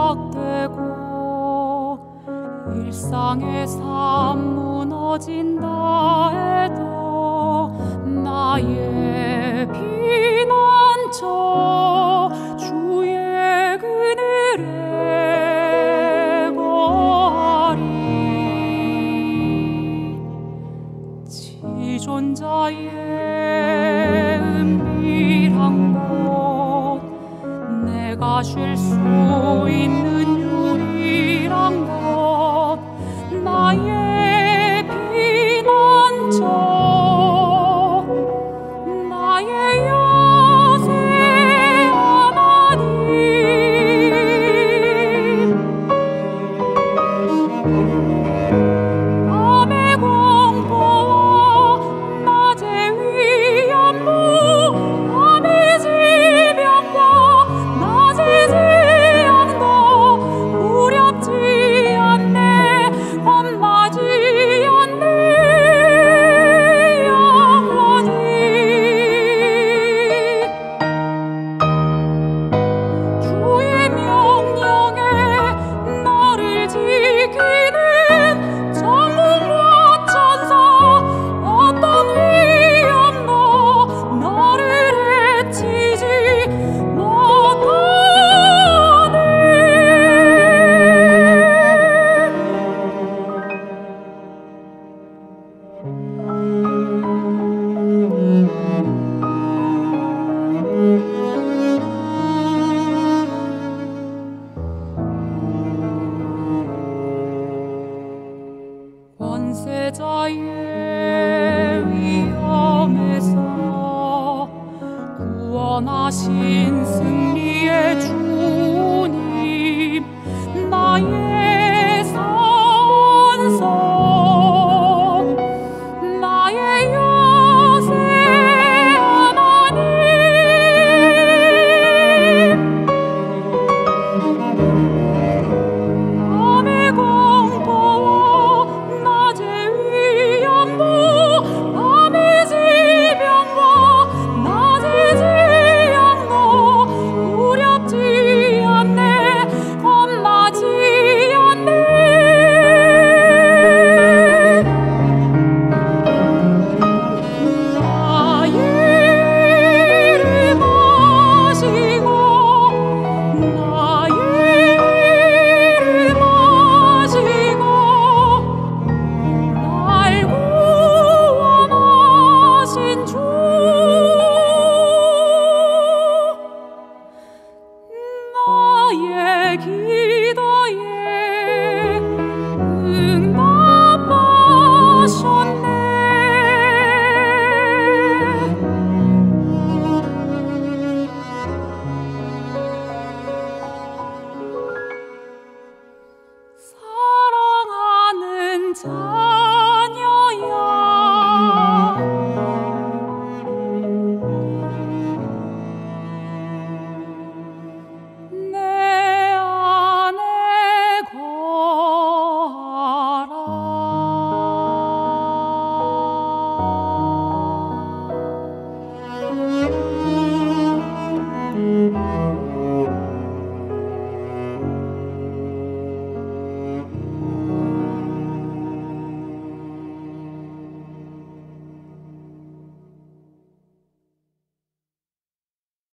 시작되고 일상의 삶 무너진다 해도 나의 피난처 주의 그늘에 거하리. 지존자의 은밀한 곳 내가 쉴 수 있는 유일한 곳 나의 피난처 나의 요새 하나님. 밤의 공포와 낮의 위험도 밤의 지병과 낮의 재앙도 두렵지 않네. 겁나지 않네 영원히. 주의 명령에 나를 지키는 천군과 천사 어떤 위험도 나를 해치지 못하네. 권세자의 위험에서 구원하신 승리의 주님 나의 산성 나의 요새 하나님. 밤의 공포와 낮의 위험도 밤의 지병과 낮의 재앙도 두렵지 않네. 겁나지 않네. 나의 이름 아시고 나의 이름 아시고 날 구원하신 주 나의 길